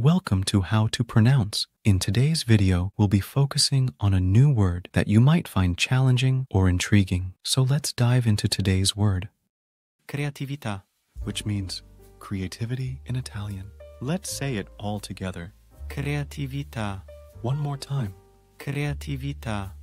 Welcome to How to Pronounce. In today's video, we'll be focusing on a new word that you might find challenging or intriguing. So let's dive into today's word. Creatività, which means creativity in Italian. Let's say it all together. Creatività. One more time. Creatività.